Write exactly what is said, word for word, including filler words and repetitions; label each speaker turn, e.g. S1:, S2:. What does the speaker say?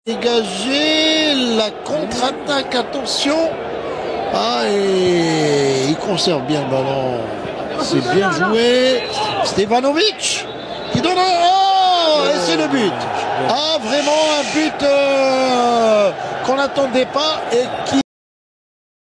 S1: Dégager la contre-attaque, attention. Ah, et il conserve bien le ballon. C'est bien joué. Stevanovic qui donne un... Oh, et c'est le but. Ah, vraiment un but euh, qu'on n'attendait pas et qui